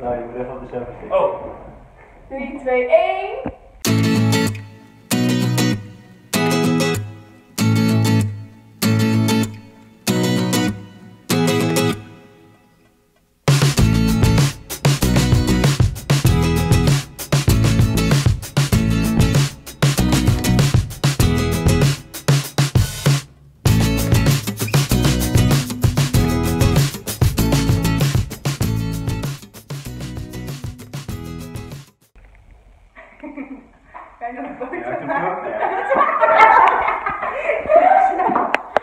Nou, je moet even op de server zitten. Oh. 3, 2, 1. Kijk naar de foto. Ja, ik heb hem ook, ja.